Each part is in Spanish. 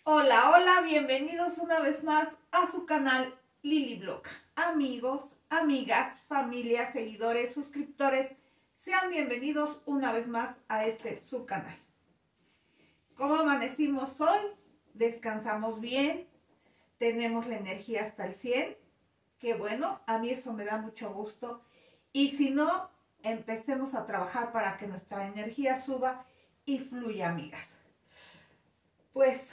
Hola, hola, bienvenidos una vez más a su canal Lili Blog. Amigos, amigas, familia, seguidores, suscriptores, sean bienvenidos una vez más a su canal. ¿Cómo amanecimos hoy? Descansamos bien, tenemos la energía hasta el 100, que bueno, a mí eso me da mucho gusto. Y si no, empecemos a trabajar para que nuestra energía suba y fluya, amigas. Pues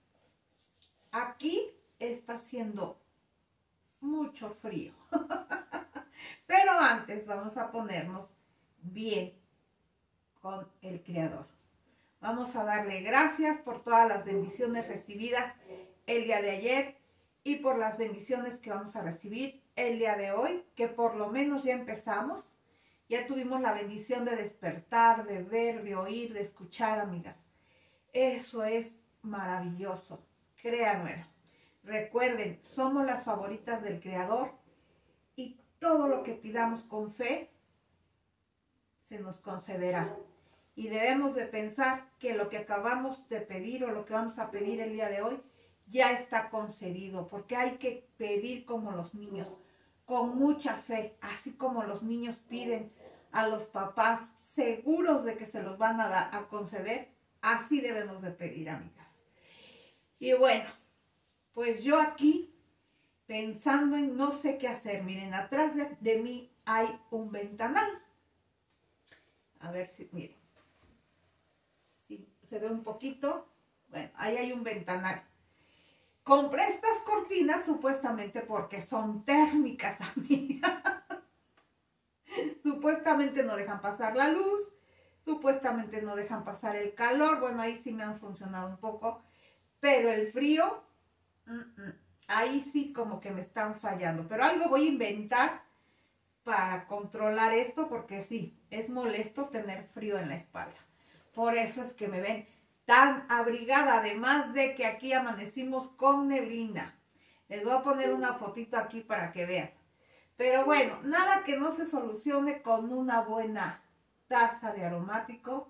aquí está haciendo mucho frío. Pero antes vamos a ponernos bien con el Creador. Vamos a darle gracias por todas las bendiciones recibidas el día de ayer y por las bendiciones que vamos a recibir el día de hoy, que por lo menos ya empezamos. Ya tuvimos la bendición de despertar, de ver, de oír, de escuchar, amigas. Eso es maravilloso, créanme. Recuerden, somos las favoritas del Creador y todo lo que pidamos con fe se nos concederá. Y debemos de pensar que lo que acabamos de pedir o lo que vamos a pedir el día de hoy ya está concedido, porque hay que pedir como los niños, con mucha fe, así como los niños piden a los papás seguros de que se los van a conceder, así debemos de pedir, amigas. Y bueno, pues yo aquí pensando en no sé qué hacer. Miren, atrás de mí hay un ventanal. A ver si, miren, si se ve un poquito. Bueno, ahí hay un ventanal. Compré estas cortinas supuestamente porque son térmicas, amigas. Supuestamente no dejan pasar la luz, supuestamente no dejan pasar el calor. Bueno, ahí sí me han funcionado un poco, pero el frío, ahí sí como que me están fallando. Pero algo voy a inventar para controlar esto, porque sí, es molesto tener frío en la espalda. Por eso es que me ven tan abrigada, además de que aquí amanecimos con neblina. Les voy a poner una fotito aquí para que vean. Pero bueno, nada que no se solucione con una buena taza de aromático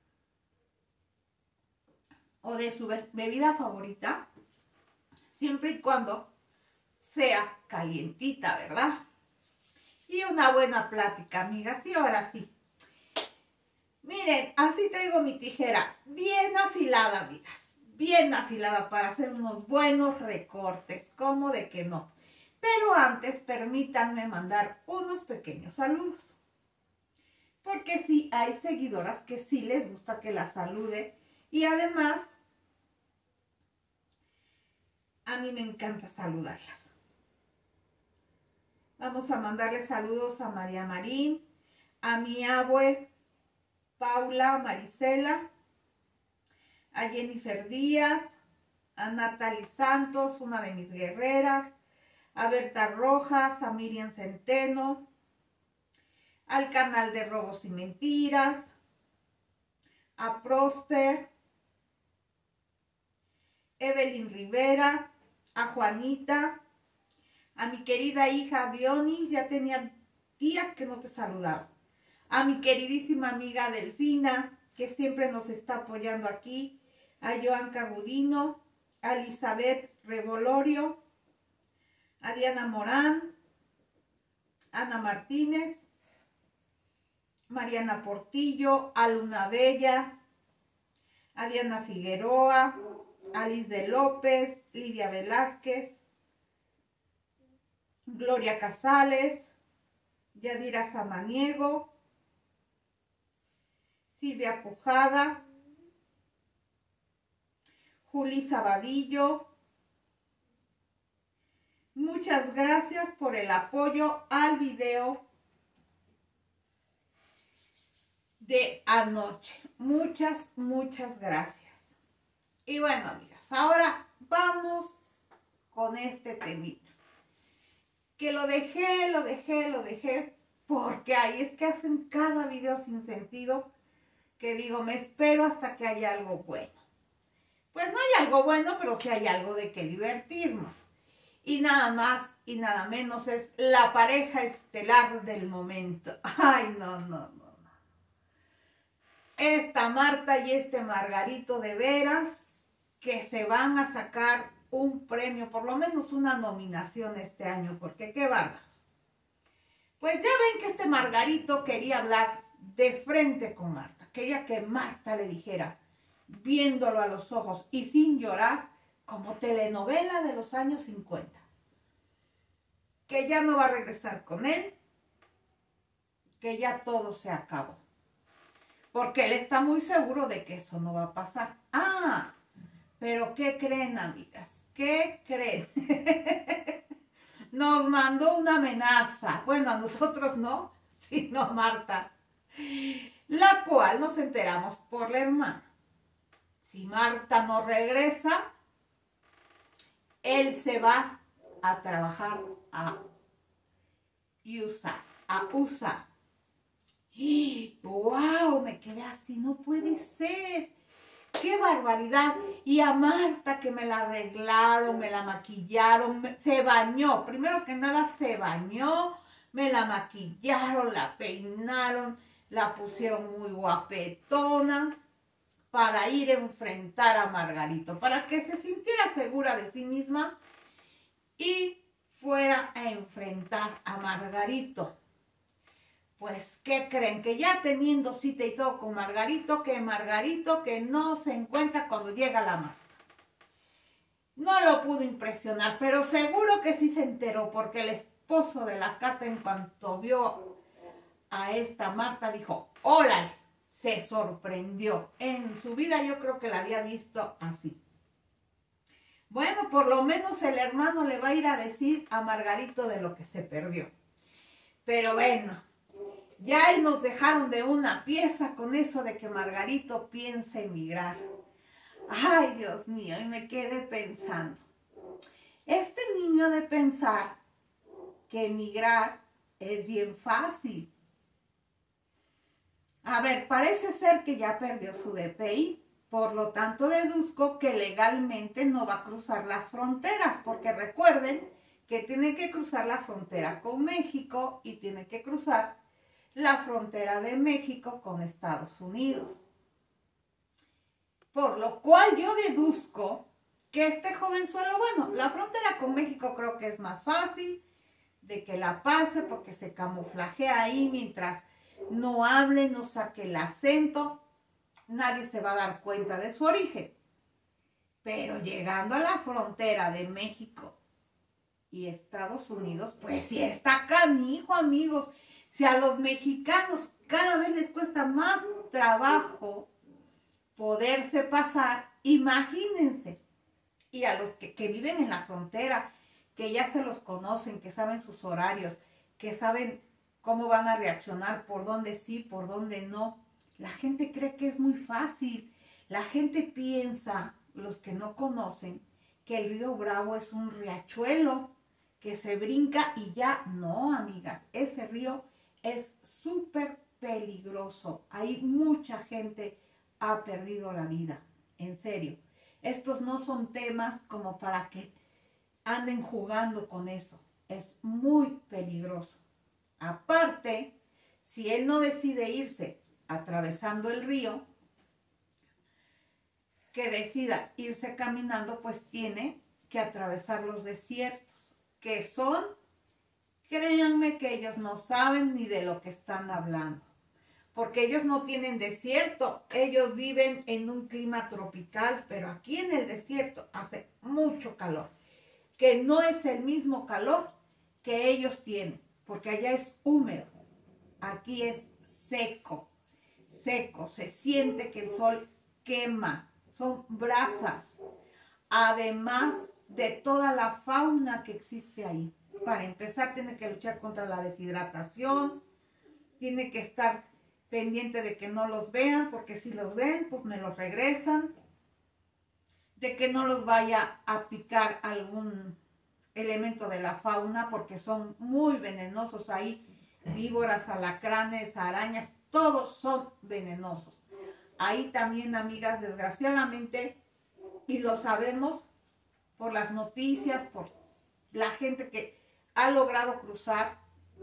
o de su bebida favorita, siempre y cuando sea calientita, ¿verdad? Y una buena plática, amigas. Y ahora sí. Miren, así traigo mi tijera bien afilada, amigas. Bien afilada para hacer unos buenos recortes. ¿Cómo de que no? Pero antes permítanme mandar unos pequeños saludos. Porque sí, hay seguidoras que sí les gusta que las salude. Y además, a mí me encanta saludarlas. Vamos a mandarle saludos a María Marín, a mi abue Paula Marisela, a Jennifer Díaz, a Natalie Santos, una de mis guerreras, a Berta Rojas, a Miriam Centeno, al canal de Robos y Mentiras, a Prosper, Evelyn Rivera, a Juanita, a mi querida hija Dionis, ya tenía días que no te saludaba, a mi queridísima amiga Delfina, que siempre nos está apoyando aquí, a Joanca Gudino, a Elizabeth Revolorio, a Diana Morán, Ana Martínez, Mariana Portillo, a Luna Bella, a Diana Figueroa, a Liz de López, Lidia Velázquez, Gloria Casales, Yadira Samaniego, Silvia Pujada, Juli Sabadillo. Muchas gracias por el apoyo al video de anoche. Muchas, muchas gracias. Y bueno, amigas, ahora vamos con este temita. Que lo dejé, porque ahí es que hacen cada video sin sentido, que digo, me espero hasta que haya algo bueno. Pues no hay algo bueno, pero sí hay algo de que divertirnos. Y nada más y nada menos es la pareja estelar del momento. Ay, no. Esta Marta y este Margarito, de veras, que se van a sacar un premio, por lo menos una nominación este año, porque qué bárbaros. Pues ya ven que este Margarito quería hablar de frente con Marta, quería que Marta le dijera, viéndolo a los ojos y sin llorar, como telenovela de los años 50, que ya no va a regresar con él, que ya todo se acabó. Porque él está muy seguro de que eso no va a pasar. Ah, pero ¿qué creen, amigas? ¿Qué creen? Nos mandó una amenaza. Bueno, a nosotros no, sino a Marta. La cual nos enteramos por la hermana. Si Marta no regresa, él se va a trabajar a USA. ¡Wow! Me quedé así, no puede ser. ¡Qué barbaridad! Y a Marta que me la arreglaron, me la maquillaron, se bañó. Primero que nada se bañó, me la maquillaron, la peinaron, la pusieron muy guapetona para ir a enfrentar a Margarito, para que se sintiera segura de sí misma y fuera a enfrentar a Margarito. Pues, ¿qué creen? Que ya teniendo cita y todo con Margarito que no se encuentra cuando llega la Marta. No lo pudo impresionar, pero seguro que sí se enteró, porque el esposo de la Cata, en cuanto vio a esta Marta, dijo, ¡órale! Se sorprendió. En su vida yo creo que la había visto así. Bueno, por lo menos el hermano le va a ir a decir a Margarito de lo que se perdió. Pero bueno, ya nos dejaron de una pieza con eso de que Margarito piensa emigrar. Ay, Dios mío, y me quedé pensando. Este niño de pensar que emigrar es bien fácil. A ver, parece ser que ya perdió su DPI, por lo tanto deduzco que legalmente no va a cruzar las fronteras, porque recuerden que tiene que cruzar la frontera con México y tiene que cruzar la frontera de México con Estados Unidos. Por lo cual yo deduzco que este jovenzuelo, bueno, la frontera con México creo que es más fácil de que la pase porque se camuflajea ahí mientras no hable, no saque el acento, nadie se va a dar cuenta de su origen. Pero llegando a la frontera de México y Estados Unidos, pues sí está canijo, amigos. Si a los mexicanos cada vez les cuesta más trabajo poderse pasar, imagínense. Y a los que viven en la frontera, que ya se los conocen, que saben sus horarios, que saben cómo van a reaccionar, por dónde sí, por dónde no. La gente cree que es muy fácil. La gente piensa, los que no conocen, que el río Bravo es un riachuelo que se brinca y ya. No, amigas, ese río es súper peligroso. Ahí mucha gente ha perdido la vida, en serio. Estos no son temas como para que anden jugando con eso. Es muy peligroso. Aparte, si él no decide irse atravesando el río, que decida irse caminando, pues tiene que atravesar los desiertos, que son, créanme que ellos no saben ni de lo que están hablando, porque ellos no tienen desierto, ellos viven en un clima tropical, pero aquí en el desierto hace mucho calor, que no es el mismo calor que ellos tienen, porque allá es húmedo, aquí es seco, se siente que el sol quema, son brasas, además de toda la fauna que existe ahí. Para empezar, tiene que luchar contra la deshidratación, tiene que estar pendiente de que no los vean, porque si los ven, pues me los regresan, de que no los vaya a picar algún elemento de la fauna, porque son muy venenosos ahí, víboras, alacranes, arañas, todos son venenosos. Ahí también, amigas, desgraciadamente, y lo sabemos por las noticias, por la gente que ha logrado cruzar,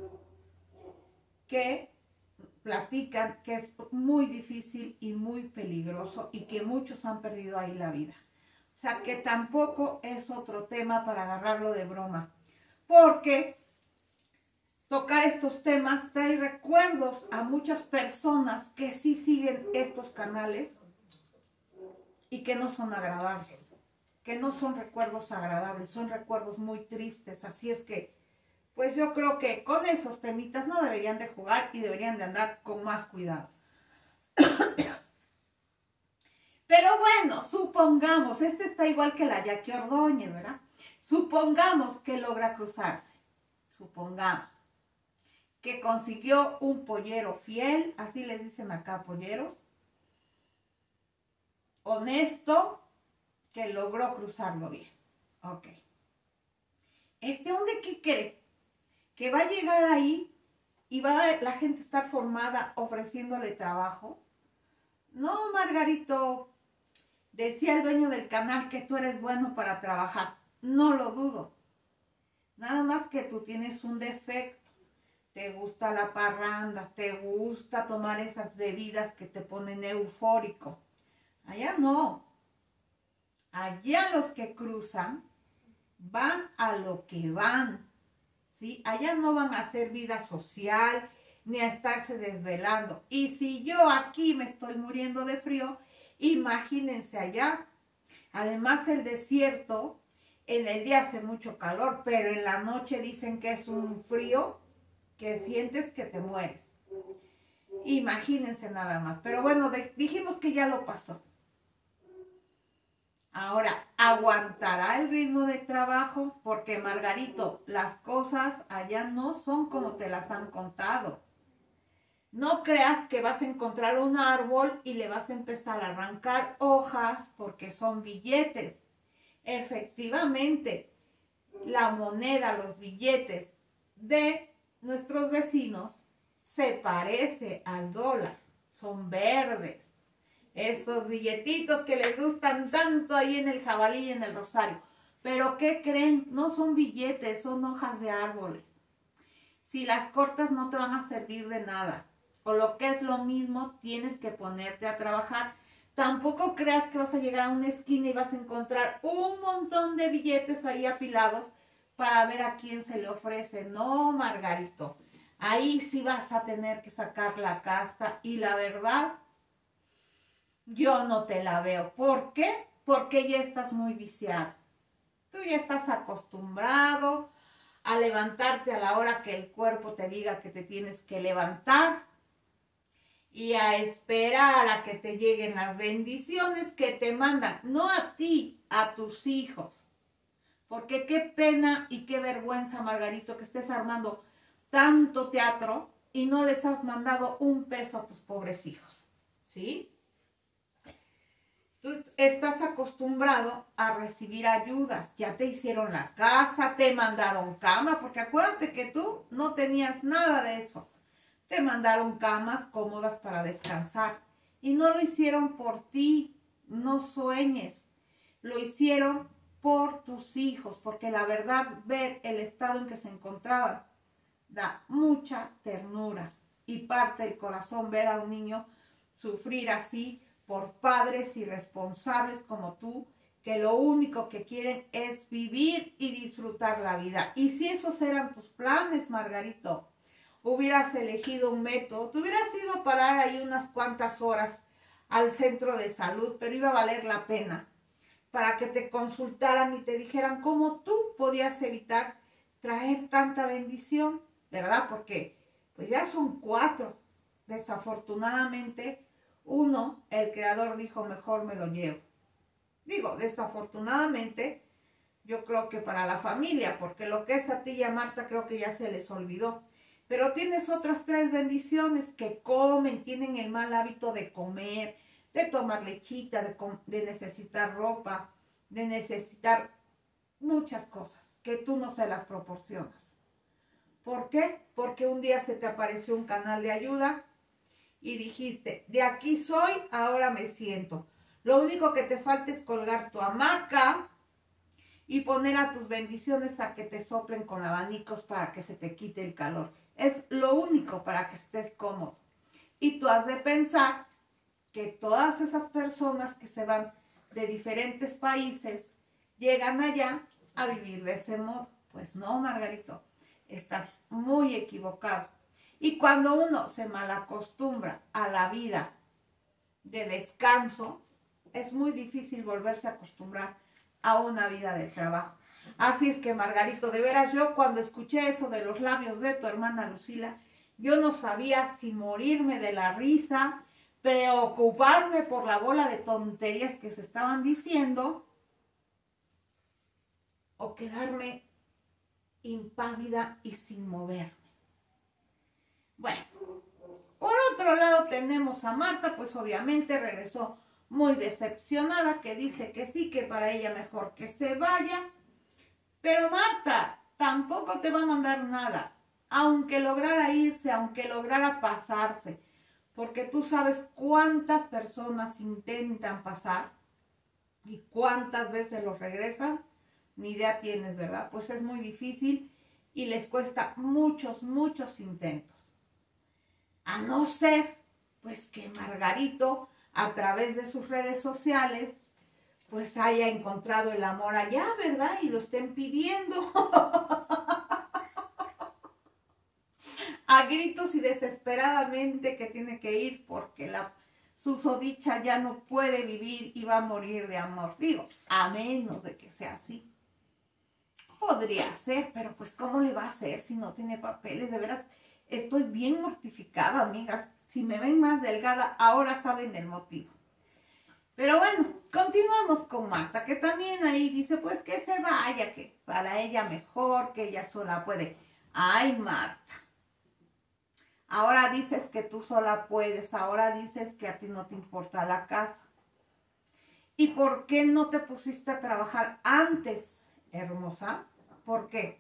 que platican que es muy difícil y muy peligroso y que muchos han perdido ahí la vida. O sea, que tampoco es otro tema para agarrarlo de broma. Porque tocar estos temas trae recuerdos a muchas personas que sí siguen estos canales y que no son agradables, que no son recuerdos agradables, son recuerdos muy tristes. Así es que, pues yo creo que con esos temitas no deberían de jugar y deberían de andar con más cuidado. Pero bueno, supongamos, este está igual que la Jackie Ordóñez, ¿verdad? Supongamos que logra cruzarse, supongamos que consiguió un pollero fiel, así les dicen acá polleros, honesto, que logró cruzarlo bien. Ok. Este hombre, ¿qué cree? Que va a llegar ahí y va la gente a estar formada ofreciéndole trabajo. No, Margarito, decía el dueño del canal que tú eres bueno para trabajar. No lo dudo. Nada más que tú tienes un defecto. Te gusta la parranda, te gusta tomar esas bebidas que te ponen eufórico. Allá no. Allá los que cruzan van a lo que van. ¿Sí? Allá no van a hacer vida social ni a estarse desvelando. Y si yo aquí me estoy muriendo de frío, imagínense allá. Además el desierto, en el día hace mucho calor, pero en la noche dicen que es un frío que sientes que te mueres. Imagínense nada más. Pero bueno, dijimos que ya lo pasó. Ahora, ¿aguantará el ritmo de trabajo? Porque, Margarito, las cosas allá no son como te las han contado. No creas que vas a encontrar un árbol y le vas a empezar a arrancar hojas porque son billetes. Efectivamente, la moneda, los billetes de nuestros vecinos se parece al dólar. Son verdes. Esos billetitos que les gustan tanto ahí en el Jabalí y en el Rosario. Pero ¿qué creen? No son billetes, son hojas de árboles. Si las cortas no te van a servir de nada. O lo que es lo mismo, tienes que ponerte a trabajar. Tampoco creas que vas a llegar a una esquina y vas a encontrar un montón de billetes ahí apilados para ver a quién se le ofrece. No, Margarito. Ahí sí vas a tener que sacar la casta y la verdad, yo no te la veo. ¿Por qué? Porque ya estás muy viciado. Tú ya estás acostumbrado a levantarte a la hora que el cuerpo te diga que te tienes que levantar y a esperar a que te lleguen las bendiciones que te mandan, no a ti, a tus hijos. Porque qué pena y qué vergüenza, Margarito, que estés armando tanto teatro y no les has mandado un peso a tus pobres hijos, ¿sí? Tú estás acostumbrado a recibir ayudas, ya te hicieron la casa, te mandaron cama, porque acuérdate que tú no tenías nada de eso. Te mandaron camas cómodas para descansar y no lo hicieron por ti, no sueñes, lo hicieron por tus hijos, porque la verdad ver el estado en que se encontraban da mucha ternura y parte el corazón ver a un niño sufrir así por padres irresponsables como tú, que lo único que quieren es vivir y disfrutar la vida. Y si esos eran tus planes, Margarito, hubieras elegido un método, te hubieras ido a parar ahí unas cuantas horas al centro de salud, pero iba a valer la pena para que te consultaran y te dijeran cómo tú podías evitar traer tanta bendición, ¿verdad? Porque pues ya son 4. Desafortunadamente, uno, el creador dijo, mejor me lo llevo. Digo, desafortunadamente, yo creo que para la familia, porque lo que es a ti y a Marta creo que ya se les olvidó. Pero tienes otras 3 bendiciones que comen, tienen el mal hábito de comer, de tomar lechita, de necesitar ropa, de necesitar muchas cosas que tú no se las proporcionas. ¿Por qué? Porque un día se te apareció un canal de ayuda y dijiste, de aquí soy, ahora me siento. Lo único que te falta es colgar tu hamaca y poner a tus bendiciones a que te soplen con abanicos para que se te quite el calor. Es lo único para que estés cómodo. Y tú has de pensar que todas esas personas que se van de diferentes países llegan allá a vivir de ese modo. Pues no, Margarito, estás muy equivocado. Y cuando uno se malacostumbra a la vida de descanso, es muy difícil volverse a acostumbrar a una vida de trabajo. Así es que, Margarito, de veras, yo cuando escuché eso de los labios de tu hermana Lucila, yo no sabía si morirme de la risa, preocuparme por la bola de tonterías que se estaban diciendo, o quedarme impávida y sin moverme. Bueno, por otro lado tenemos a Marta, pues obviamente regresó muy decepcionada, que dice que sí, que para ella mejor que se vaya. Pero Marta tampoco te va a mandar nada, aunque lograra irse, aunque lograra pasarse, porque tú sabes cuántas personas intentan pasar y cuántas veces los regresan, ni idea tienes, ¿verdad? Pues es muy difícil y les cuesta muchos intentos. A no ser, pues, que Margarito, a través de sus redes sociales, pues haya encontrado el amor allá, ¿verdad? Y lo estén pidiendo a gritos y desesperadamente que tiene que ir porque la susodicha ya no puede vivir y va a morir de amor. Digo, a menos de que sea así. Podría ser, pero pues ¿cómo le va a hacer si no tiene papeles? De veras, estoy bien mortificada, amigas. Si me ven más delgada, ahora saben el motivo. Pero bueno, continuamos con Marta, que también ahí dice, pues que se vaya, que para ella mejor, que ella sola puede. Ay, Marta, ahora dices que tú sola puedes, ahora dices que a ti no te importa la casa. ¿Y por qué no te pusiste a trabajar antes, hermosa? ¿Por qué?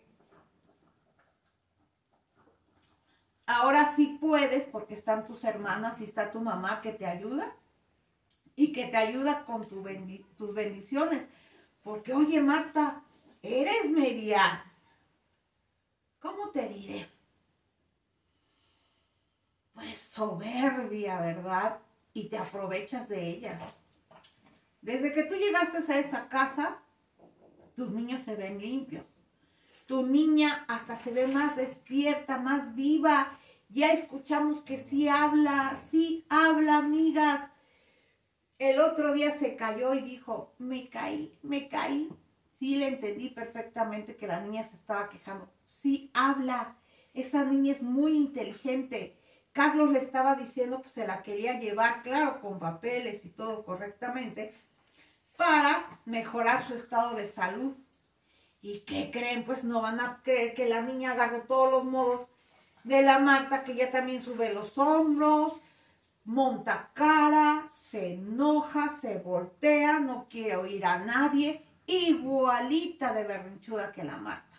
Ahora sí puedes porque están tus hermanas y está tu mamá que te ayuda. Y que te ayuda con tus bendiciones. Porque, oye, Marta, eres media, ¿cómo te diré? Pues soberbia, ¿verdad? Y te aprovechas de ella. Desde que tú llegaste a esa casa, tus niños se ven limpios. Tu niña hasta se ve más despierta, más viva. Ya escuchamos que sí habla, amigas. El otro día se cayó y dijo, me caí. Sí, le entendí perfectamente que la niña se estaba quejando. Sí, habla. Esa niña es muy inteligente. Carlos le estaba diciendo que se la quería llevar, claro, con papeles y todo correctamente, para mejorar su estado de salud. ¿Y qué creen? Pues no van a creer que la niña agarró todos los modos de la Marta, que ya también sube los hombros, monta cara, se enoja, se voltea, no quiere oír a nadie, igualita de berrinchuda que la Marta.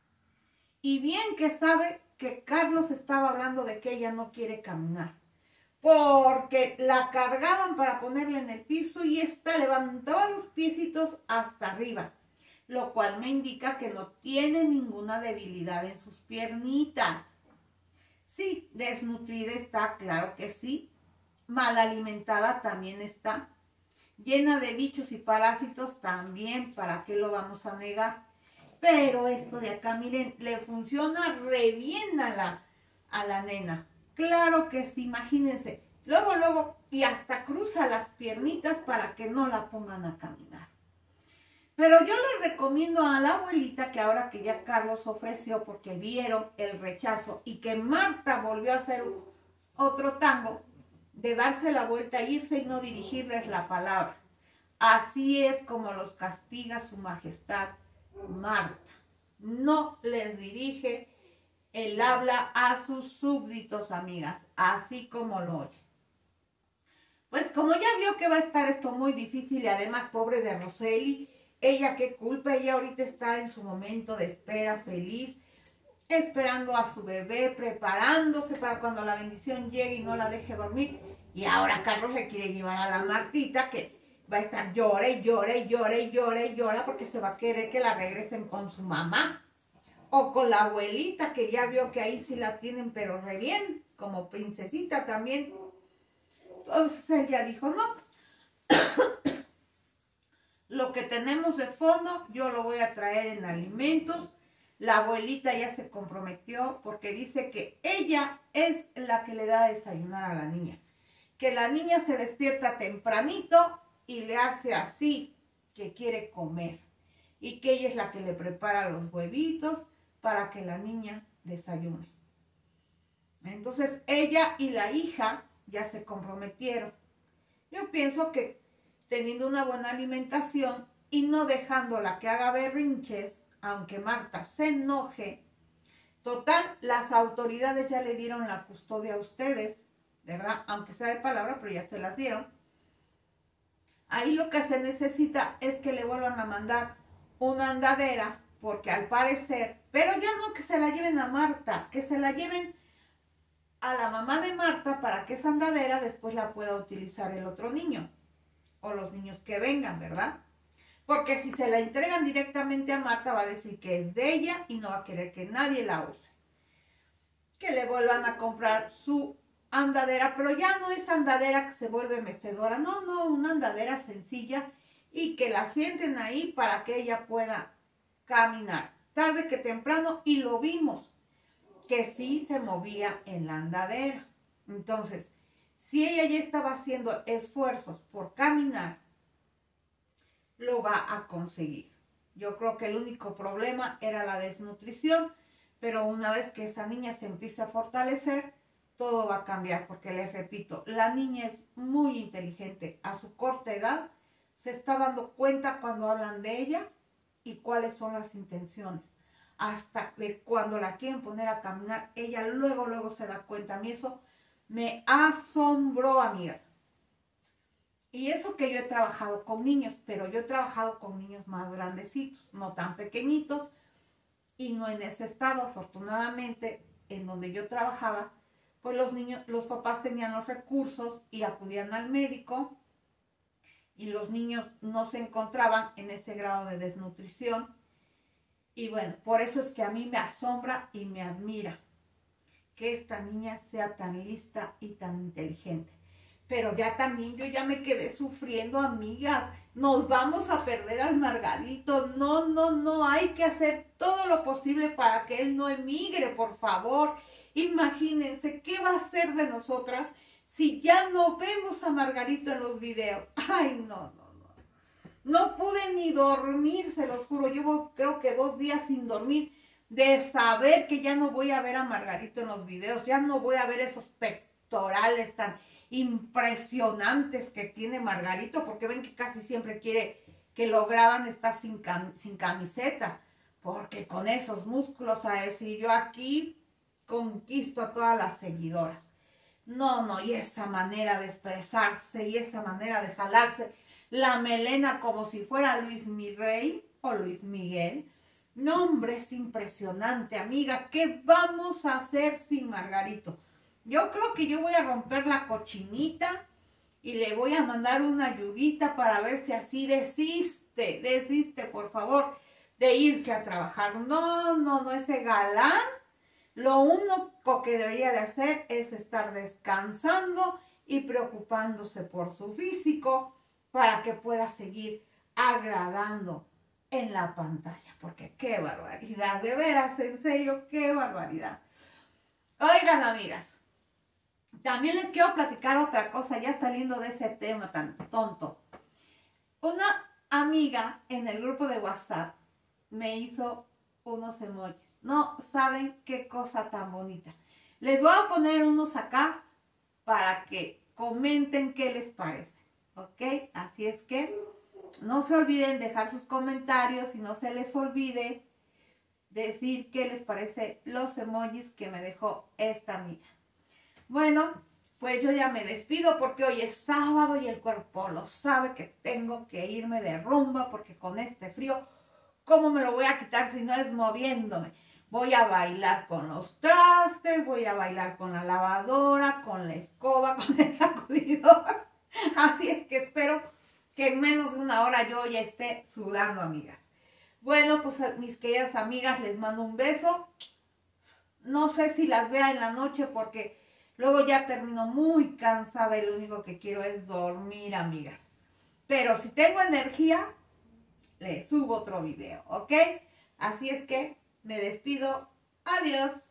Y bien que sabe que Carlos estaba hablando de que ella no quiere caminar, porque la cargaban para ponerla en el piso y esta levantaba los piecitos hasta arriba, lo cual me indica que no tiene ninguna debilidad en sus piernitas. Sí, desnutrida está, claro que sí. Mal alimentada también está. Llena de bichos y parásitos también, ¿para qué lo vamos a negar? Pero esto de acá, miren, le funciona re bien a la nena. Claro que sí, imagínense. Luego, y hasta cruza las piernitas para que no la pongan a caminar. Pero yo les recomiendo a la abuelita que ahora que ya Carlos ofreció, porque vieron el rechazo y que Marta volvió a hacer otro tango, de darse la vuelta, irse y no dirigirles la palabra. Así es como los castiga su majestad Marta. No les dirige el habla a sus súbditos, amigas, así como lo oye. Pues como ya vio que va a estar esto muy difícil y además pobre de Roseli, ella qué culpa, ella ahorita está en su momento de espera feliz, esperando a su bebé, preparándose para cuando la bendición llegue y no la deje dormir. Y ahora Carlos le quiere llevar a la Martita, que va a estar llora porque se va a querer que la regresen con su mamá. O con la abuelita, que ya vio que ahí sí la tienen pero re bien, como princesita también. Entonces ella dijo, no, lo que tenemos de fondo, yo lo voy a traer en alimentos. La abuelita ya se comprometió porque dice que ella es la que le da a desayunar a la niña. Que la niña se despierta tempranito y le hace así, que quiere comer. Y que ella es la que le prepara los huevitos para que la niña desayune. Entonces ella y la hija ya se comprometieron. Yo pienso que teniendo una buena alimentación y no dejándola que haga berrinches, aunque Marta se enoje, total, las autoridades ya le dieron la custodia a ustedes, ¿verdad? Aunque sea de palabra, pero ya se las dieron. Ahí lo que se necesita es que le vuelvan a mandar una andadera, porque al parecer, pero ya no que se la lleven a Marta, que se la lleven a la mamá de Marta para que esa andadera después la pueda utilizar el otro niño o los niños que vengan, ¿verdad? Porque si se la entregan directamente a Marta va a decir que es de ella y no va a querer que nadie la use. Que le vuelvan a comprar su andadera, pero ya no es andadera que se vuelve mecedora, no, una andadera sencilla y que la sienten ahí para que ella pueda caminar. Tarde que temprano, y lo vimos, que sí se movía en la andadera. Entonces, si ella ya estaba haciendo esfuerzos por caminar, lo va a conseguir. Yo creo que el único problema era la desnutrición, pero una vez que esa niña se empiece a fortalecer, todo va a cambiar, porque les repito, la niña es muy inteligente. A su corta edad se está dando cuenta cuando hablan de ella y cuáles son las intenciones. Hasta que cuando la quieren poner a caminar, ella luego se da cuenta. A mí eso me asombró, amigas. Y eso que yo he trabajado con niños, pero yo he trabajado con niños más grandecitos, no tan pequeñitos, y no en ese estado. Afortunadamente, en donde yo trabajaba, pues los papás tenían los recursos y acudían al médico, y los niños no se encontraban en ese grado de desnutrición. Y bueno, por eso es que a mí me asombra y me admira que esta niña sea tan lista y tan inteligente. Pero ya también yo ya me quedé sufriendo, amigas. Nos vamos a perder al Margarito. No, hay que hacer todo lo posible para que él no emigre, por favor. Imagínense qué va a hacer de nosotras si ya no vemos a Margarito en los videos. Ay, no. No pude ni dormir, se los juro. Llevo creo que 2 días sin dormir de saber que ya no voy a ver a Margarito en los videos. Ya no voy a ver esos pectorales tan impresionantes que tiene Margarito, porque ven que casi siempre quiere que lo graban estar sin camiseta, porque con esos músculos, a decir, yo aquí conquisto a todas las seguidoras. No, y esa manera de expresarse y esa manera de jalarse la melena como si fuera Luis Miguel o Luis Miguel. No, hombre, es impresionante, amigas. ¿Qué vamos a hacer sin Margarito? Yo creo que yo voy a romper la cochinita y le voy a mandar una ayudita para ver si así desiste, por favor, de irse a trabajar. No, ese galán, lo único que debería de hacer es estar descansando y preocupándose por su físico para que pueda seguir agradando en la pantalla. Porque qué barbaridad, de veras, en serio, qué barbaridad. Oigan, amigas, también les quiero platicar otra cosa, ya saliendo de ese tema tan tonto. Una amiga en el grupo de WhatsApp me hizo unos emojis. No saben qué cosa tan bonita. Les voy a poner unos acá para que comenten qué les parece. ¿Ok? Así es que no se olviden dejar sus comentarios y no se les olvide decir qué les parece los emojis que me dejó esta amiga. Bueno, pues yo ya me despido porque hoy es sábado y el cuerpo lo sabe que tengo que irme de rumba porque con este frío, ¿cómo me lo voy a quitar si no es moviéndome? Voy a bailar con los trastes, voy a bailar con la lavadora, con la escoba, con el sacudidor. Así es que espero que en menos de 1 hora yo ya esté sudando, amigas. Bueno, pues a mis queridas amigas les mando un beso. No sé si las vea en la noche porque luego ya termino muy cansada y lo único que quiero es dormir, amigas. Pero si tengo energía, le subo otro video, ¿ok? Así es que me despido. Adiós.